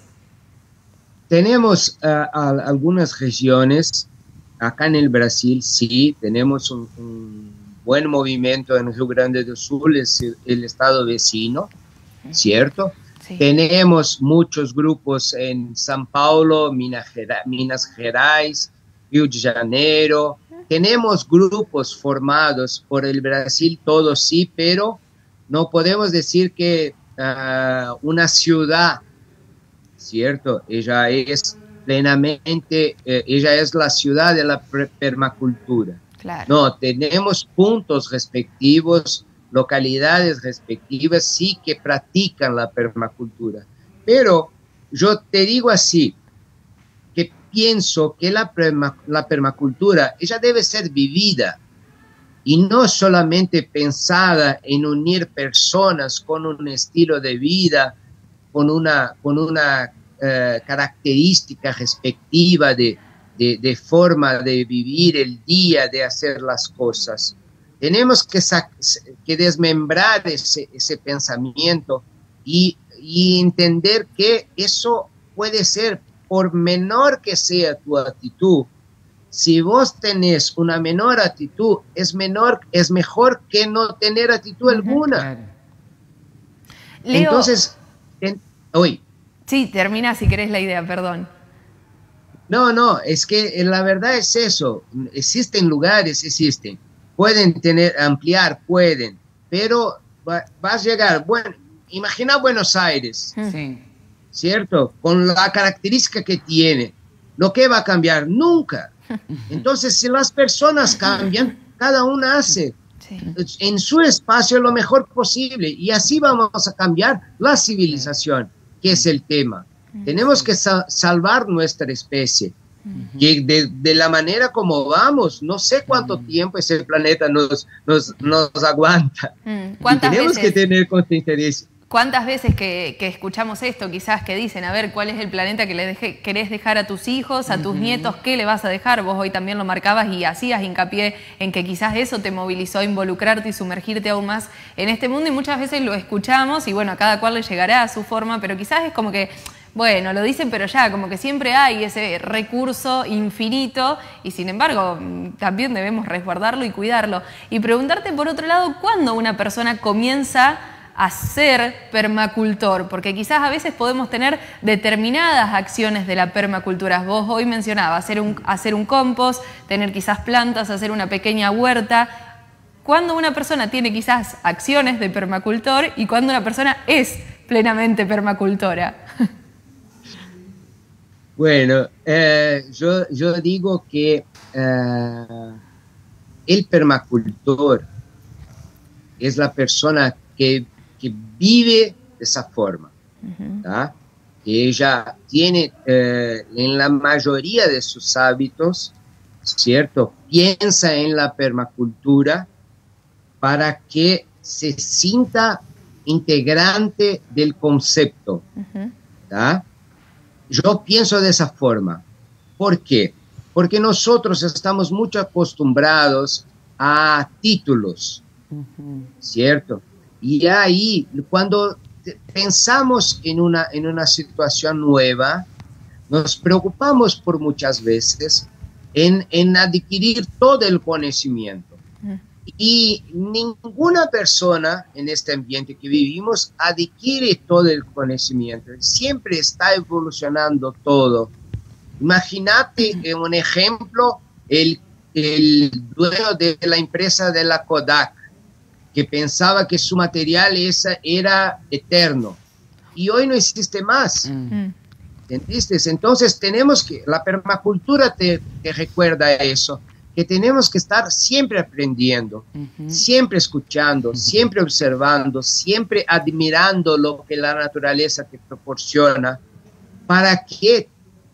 Tenemos uh, a, algunas regiones, acá en el Brasil sí, tenemos un, un buen movimiento en Rio Grande do Sul, es el, el estado vecino, ¿cierto? Sí. Tenemos muchos grupos en São Paulo, Minas Gerais, Minas Gerais, Rio de Janeiro. Tenemos grupos formados por el Brasil, todos sí, pero no podemos decir que uh, una ciudad, ¿cierto? Ella es plenamente, eh, ella es la ciudad de la permacultura. Claro. No, tenemos puntos respectivos, localidades respectivas, sí que practican la permacultura. Pero yo te digo así, que pienso que la, perma, la permacultura, ella debe ser vivida y no solamente pensada en unir personas con un estilo de vida, con una, con una eh, característica respectiva de, de, de forma de vivir el día, de hacer las cosas. Tenemos que, que desmembrar ese, ese pensamiento y, y entender que eso puede ser, por menor que sea tu actitud, si vos tenés una menor actitud, es, menor, es mejor que no tener actitud uh-huh. alguna. Claro. Leo, Entonces, en, hoy. Sí, termina si querés la idea, perdón. No, no, es que la verdad es eso. Existen lugares, existen. Pueden tener, ampliar, pueden, pero va, vas a llegar, bueno, imagina Buenos Aires, sí. ¿cierto? Con la característica que tiene, ¿lo que va a cambiar? Nunca. Entonces, si las personas cambian, cada una hace sí. en su espacio lo mejor posible, y así vamos a cambiar la civilización, que es el tema. Uh-huh. Tenemos que sa salvar nuestra especie, uh-huh. que de, de la manera como vamos, no sé cuánto uh-huh. tiempo ese planeta nos, nos, nos aguanta. Uh-huh. ¿Cuántas y tenemos veces? que tener conciencia de eso. ¿Cuántas veces que, que escuchamos esto, quizás que dicen, a ver, cuál es el planeta que le deje, querés dejar a tus hijos, a tus uh-huh. nietos, qué le vas a dejar? Vos hoy también lo marcabas y hacías hincapié en que quizás eso te movilizó a involucrarte y sumergirte aún más en este mundo, y muchas veces lo escuchamos y bueno, a cada cual le llegará a su forma, pero quizás es como que, bueno, lo dicen pero ya, como que siempre hay ese recurso infinito y sin embargo también debemos resguardarlo y cuidarlo. Y preguntarte por otro lado, ¿cuándo una persona comienza a ser permacultor? Porque quizás a veces podemos tener determinadas acciones de la permacultura. Vos hoy mencionabas hacer un, hacer un compost, tener quizás plantas, hacer una pequeña huerta. ¿Cuándo una persona tiene quizás acciones de permacultor y cuándo una persona es plenamente permacultora? Bueno, eh, yo, yo digo que eh, el permacultor es la persona que que vive de esa forma, uh-huh. que ella tiene eh, en la mayoría de sus hábitos, ¿cierto? Piensa en la permacultura para que se sienta integrante del concepto. Uh-huh. Yo pienso de esa forma. ¿Por qué? Porque nosotros estamos mucho acostumbrados a títulos, uh-huh. ¿cierto? Y ahí, cuando pensamos en una, en una situación nueva, nos preocupamos por muchas veces en, en adquirir todo el conocimiento. Mm. Y ninguna persona en este ambiente que vivimos adquiere todo el conocimiento. Siempre está evolucionando todo. Imagínate mm. un ejemplo, el, el dueño de la empresa de la Kodak, que pensaba que su material esa era eterno, y hoy no existe más. Mm. ¿Entendiste? Entonces tenemos que, la permacultura te, te recuerda eso, que tenemos que estar siempre aprendiendo, uh-huh. siempre escuchando, uh-huh. siempre observando, siempre admirando lo que la naturaleza te proporciona, para que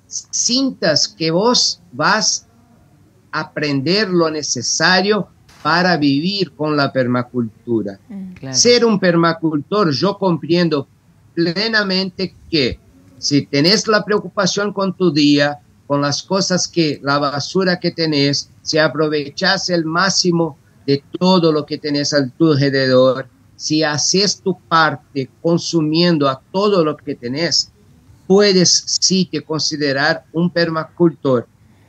sientas que vos vas a aprender lo necesario para vivir con la permacultura. Mm, claro. Ser un permacultor, yo comprendo plenamente que si tenés la preocupación con tu día, con las cosas que, la basura que tenés, si aprovechás el máximo de todo lo que tenés a tu alrededor, si haces tu parte consumiendo a todo lo que tenés, puedes sí te considerar un permacultor.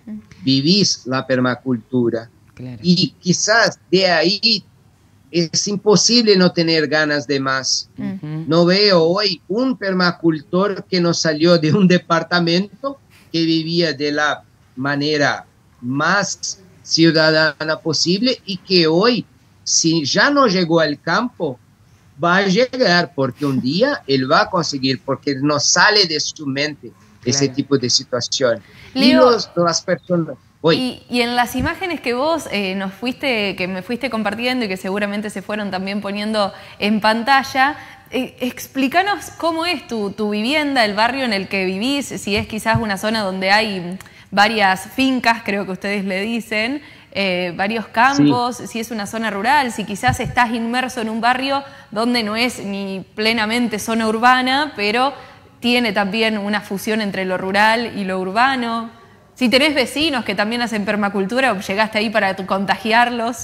Vivís la permacultura. Claro. Y quizás de ahí es imposible no tener ganas de más. Uh-huh. No veo hoy un permacultor que no salió de un departamento, que vivía de la manera más ciudadana posible y que hoy, si ya no llegó al campo, va a llegar, porque un día él va a conseguir, porque no sale de su mente claro. ese tipo de situación. Leo, y los, las personas... Y, y en las imágenes que vos eh, nos fuiste, que me fuiste compartiendo y que seguramente se fueron también poniendo en pantalla, eh, explícanos cómo es tu, tu vivienda, el barrio en el que vivís, si es quizás una zona donde hay varias fincas, creo que ustedes le dicen, eh, varios campos, sí. si es una zona rural, si quizás estás inmerso en un barrio donde no es ni plenamente zona urbana, pero tiene también una fusión entre lo rural y lo urbano. Si tenés vecinos que también hacen permacultura, ¿llegaste ahí para contagiarlos?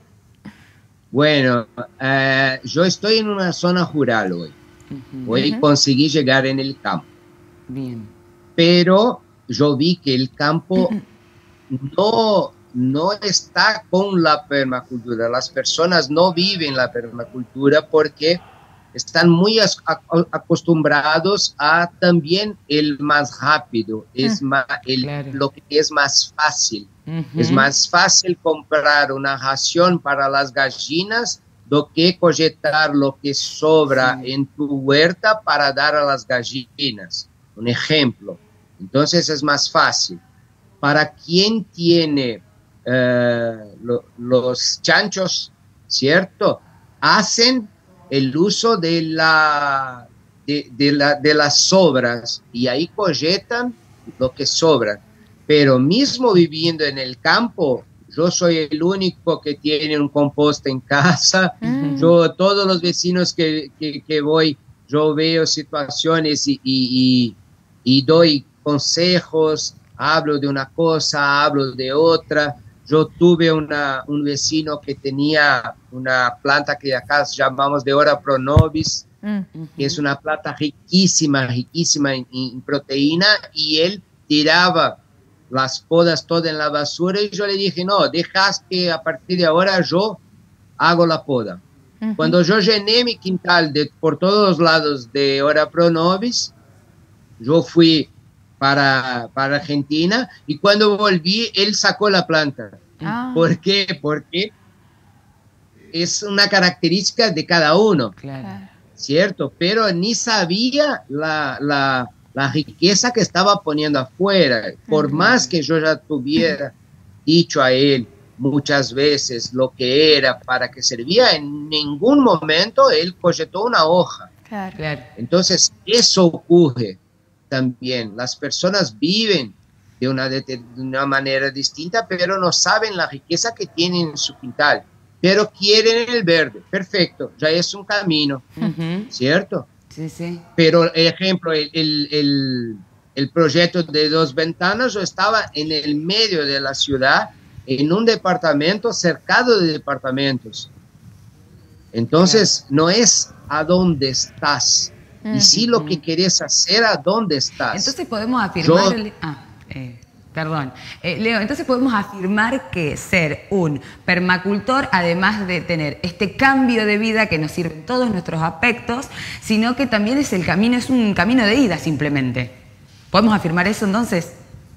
Bueno, uh, yo estoy en una zona rural hoy. Uh-huh. Hoy uh-huh. conseguí llegar en el campo. Bien. Pero yo vi que el campo uh-huh. no, no está con la permacultura. Las personas no viven la permacultura porque están muy acostumbrados a también el más rápido, es más, el, claro. lo que es más fácil. Uh-huh. Es más fácil comprar una ración para las gallinas do que cogetar lo que sobra sí. en tu huerta para dar a las gallinas. Un ejemplo. Entonces es más fácil. Para quien tiene uh, lo, los chanchos, ¿cierto? Hacen el uso de, la, de, de, la, de las sobras y ahí coyetan lo que sobra. Pero mismo viviendo en el campo, yo soy el único que tiene un compost en casa. Mm. Yo, todos los vecinos que, que, que voy, yo veo situaciones y, y, y, y doy consejos, hablo de una cosa, hablo de otra. Yo tuve una, un vecino que tenía una planta que acá llamamos de Ora Pro Nobis, mm. que es una planta riquísima, riquísima en, en proteína, y él tiraba las podas todas en la basura y yo le dije, no, dejas que a partir de ahora yo hago la poda. Uh-huh. Cuando yo llené mi quintal de, por todos lados de Ora Pro Nobis, yo fui para, para Argentina y cuando volví, él sacó la planta. Ah. ¿Por qué? Porque es una característica de cada uno, claro. ¿Cierto? Pero ni sabía la... la la riqueza que estaba poniendo afuera, por uh-huh. más que yo ya tuviera dicho a él muchas veces lo que era, para que servía, en ningún momento él coyetó una hoja. Claro. Claro. Entonces, eso ocurre también. Las personas viven de una, de una manera distinta, pero no saben la riqueza que tienen en su quintal, pero quieren el verde. Perfecto, ya es un camino, uh-huh. ¿cierto? Sí, sí. Pero, ejemplo, el, el, el, el proyecto de Dos Ventanas, yo estaba en el medio de la ciudad, en un departamento cercado de departamentos. Entonces, claro. no es a dónde estás, uh-huh. y sí lo que querés hacer a dónde estás. Entonces podemos afirmar... Yo, el, ah, eh. Perdón. Eh, Leo, entonces podemos afirmar que ser un permacultor, además de tener este cambio de vida que nos sirve en todos nuestros aspectos, sino que también es el camino, es un camino de ida simplemente. ¿Podemos afirmar eso entonces?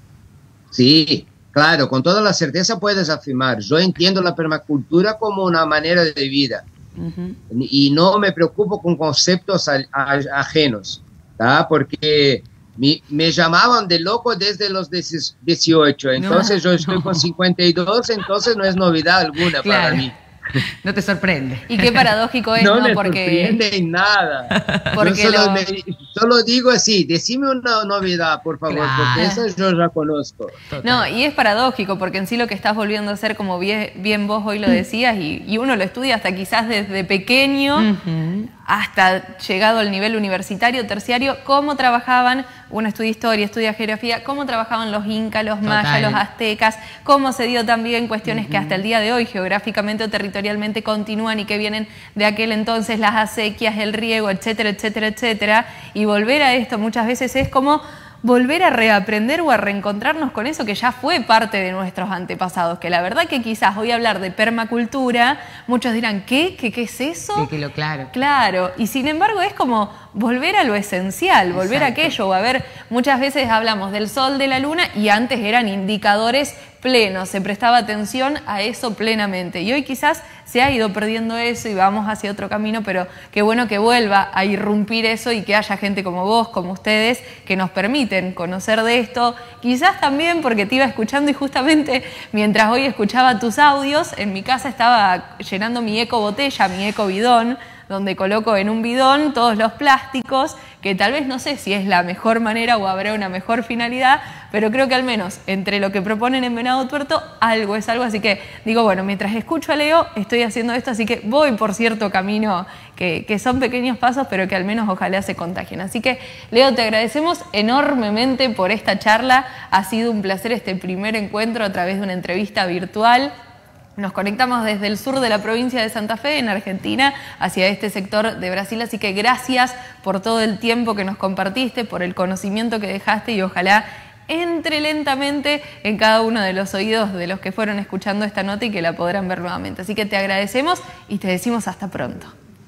Sí, claro, con toda la certeza puedes afirmar. Yo entiendo la permacultura como una manera de vida, uh-huh. y no me preocupo con conceptos a, a, ajenos, ¿tá? Porque... Me, me llamaban de loco desde los dieciocho, entonces no, yo estoy no. con cincuenta y dos, entonces no es novedad alguna, claro. para mí. No te sorprende. Y qué paradójico es, ¿no? ¿no? me porque... sorprende en nada. Porque yo solo, lo... me, solo digo así, decime una novedad, por favor, claro. porque esa yo ya conozco. Total. No, y es paradójico, porque en sí lo que estás volviendo a hacer, como bien, bien vos hoy lo decías, y, y uno lo estudia hasta quizás desde pequeño, uh-huh. hasta llegado al nivel universitario, terciario, cómo trabajaban, uno estudia historia, estudia geografía, cómo trabajaban los incas, los Total. mayas, los aztecas, cómo se dio también cuestiones uh-huh. que hasta el día de hoy, geográficamente o territorialmente, continúan y que vienen de aquel entonces, las acequias, el riego, etcétera, etcétera, etcétera. Y volver a esto muchas veces es como volver a reaprender o a reencontrarnos con eso que ya fue parte de nuestros antepasados, que la verdad que quizás hoy hablar de permacultura, muchos dirán, ¿qué? ¿Qué, qué es eso? Sí, que lo claro. Claro, y sin embargo es como volver a lo esencial, volver Exacto. a aquello. A ver, muchas veces hablamos del sol, de la luna, y antes eran indicadores plenos, se prestaba atención a eso plenamente. Y hoy quizás se ha ido perdiendo eso y vamos hacia otro camino, pero qué bueno que vuelva a irrumpir eso y que haya gente como vos, como ustedes, que nos permiten conocer de esto. Quizás también porque te iba escuchando y justamente mientras hoy escuchaba tus audios, en mi casa estaba llenando mi eco botella, mi eco bidón, donde coloco en un bidón todos los plásticos, que tal vez no sé si es la mejor manera o habrá una mejor finalidad, pero creo que al menos entre lo que proponen en Venado Tuerto, algo es algo. Así que digo, bueno, mientras escucho a Leo, estoy haciendo esto, así que voy por cierto camino, que, que son pequeños pasos, pero que al menos ojalá se contagien. Así que, Leo, te agradecemos enormemente por esta charla. Ha sido un placer este primer encuentro a través de una entrevista virtual. Nos conectamos desde el sur de la provincia de Santa Fe, en Argentina, hacia este sector de Brasil. Así que gracias por todo el tiempo que nos compartiste, por el conocimiento que dejaste y ojalá entre lentamente en cada uno de los oídos de los que fueron escuchando esta nota y que la podrán ver nuevamente. Así que te agradecemos y te decimos hasta pronto.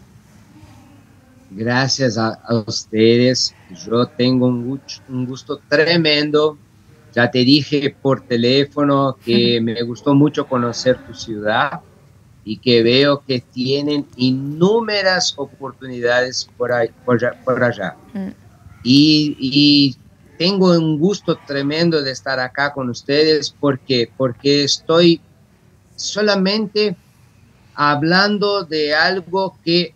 Gracias a, a ustedes. Yo tengo un gusto, un gusto tremendo. Ya te dije por teléfono que me gustó mucho conocer tu ciudad y que veo que tienen innumerables oportunidades por, ahí, por allá. Por allá. Mm. Y, y tengo un gusto tremendo de estar acá con ustedes porque, porque estoy solamente hablando de algo que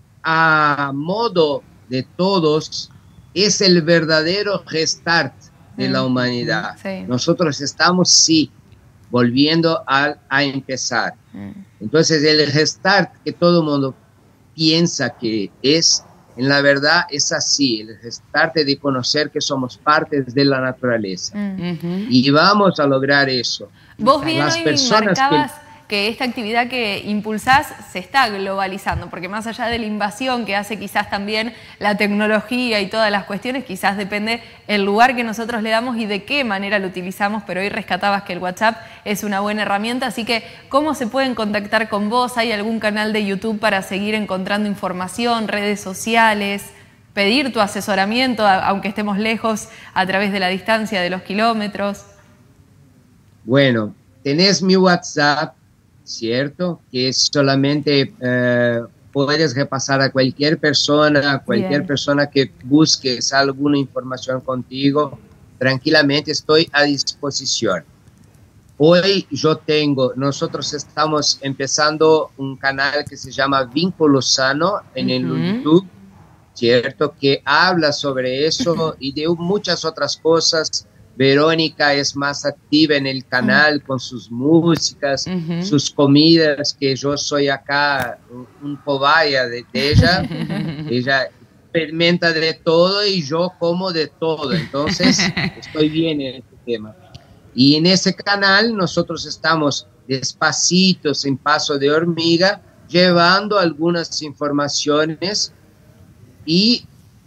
a modo de todos es el verdadero restart de mm, la humanidad. Sí. Nosotros estamos, sí, volviendo a, a empezar. Mm. Entonces el restart que todo el mundo piensa que es, en la verdad es así, el restart de conocer que somos partes de la naturaleza. Mm. Y vamos a lograr eso. Vos bien Las hoy personas marcabas que, que esta actividad que impulsás se está globalizando, porque más allá de la invasión que hace quizás también la tecnología y todas las cuestiones, quizás depende el lugar que nosotros le damos y de qué manera lo utilizamos, pero hoy rescatabas que el WhatsApp es una buena herramienta, así que ¿cómo se pueden contactar con vos? ¿Hay algún canal de YouTube para seguir encontrando información, redes sociales, pedir tu asesoramiento, aunque estemos lejos, a través de la distancia de los kilómetros? Bueno, tenés mi WhatsApp, ¿cierto? Que es solamente eh, puedes repasar a cualquier persona, a cualquier Bien. persona que busques alguna información contigo, tranquilamente estoy a disposición. Hoy yo tengo, nosotros estamos empezando un canal que se llama Vínculo Sano en uh-huh. el YouTube, ¿cierto? Que habla sobre eso y de muchas otras cosas. Verónica es más activa en el canal uh-huh. con sus músicas, uh-huh. sus comidas, que yo soy acá un, un cobaya de, de ella. Ella experimenta de todo y yo como de todo, entonces estoy bien en este tema. Y en ese canal nosotros estamos despacitos, en paso de hormiga, llevando algunas informaciones y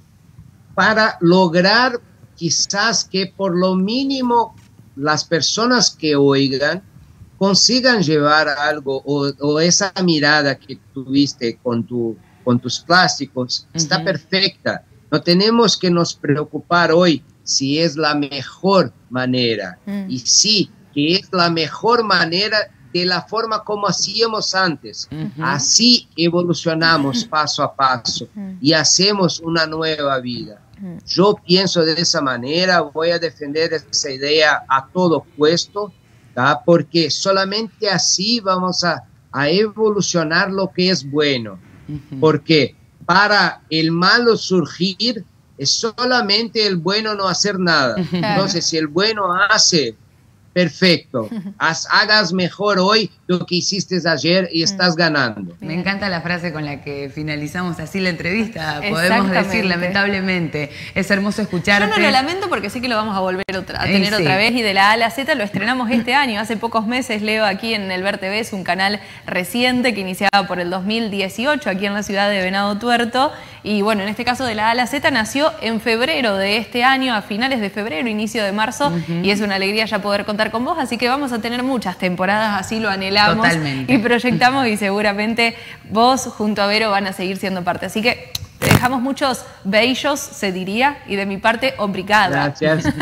para lograr quizás que por lo mínimo las personas que oigan consigan llevar algo o, o esa mirada que tuviste con, tu, con tus plásticos uh-huh. está perfecta. No tenemos que nos preocupar hoy si es la mejor manera. Uh-huh. Y sí, que es la mejor manera de la forma como hacíamos antes. Uh-huh. Así evolucionamos paso a paso uh-huh. y hacemos una nueva vida. Yo pienso de esa manera, voy a defender esa idea a todo puesto, ¿tá? Porque solamente así vamos a, a evolucionar lo que es bueno. Uh-huh. Porque para el malo surgir es solamente el bueno no hacer nada. Uh-huh. Entonces, si el bueno hace, perfecto, Haz, hagas mejor hoy lo que hiciste ayer y estás ganando. Me encanta la frase con la que finalizamos así la entrevista, podemos decir lamentablemente, es hermoso escucharte. Yo no lo lamento porque sé que lo vamos a volver otra, a tener sí. otra vez y de la A a la Z lo estrenamos este año, hace pocos meses, Leo, aquí en el Ver T V, es un canal reciente que iniciaba por el dos mil dieciocho aquí en la ciudad de Venado Tuerto y bueno, en este caso de la A a la Z nació en febrero de este año, a finales de febrero, inicio de marzo uh-huh. y es una alegría ya poder contar con vos, así que vamos a tener muchas temporadas, así lo anhelamos Totalmente. y proyectamos y seguramente vos junto a Vero van a seguir siendo parte. Así que te dejamos muchos beijos, se diría, y de mi parte, obrigada. Gracias.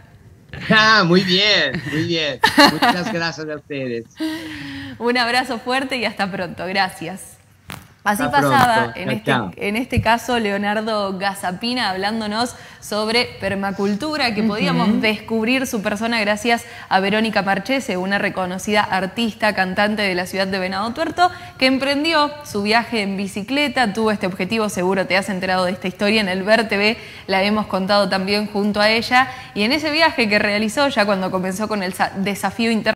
Ah, muy bien, muy bien. Muchas gracias a ustedes. Un abrazo fuerte y hasta pronto. Gracias. Así Hasta pasaba en este, en este caso Leonardo Gazapina hablándonos sobre permacultura, que podíamos uh-huh. descubrir su persona gracias a Verónica Marchese, una reconocida artista, cantante de la ciudad de Venado Tuerto, que emprendió su viaje en bicicleta, tuvo este objetivo, seguro te has enterado de esta historia, en el Ver T V la hemos contado también junto a ella, y en ese viaje que realizó ya cuando comenzó con el desafío interno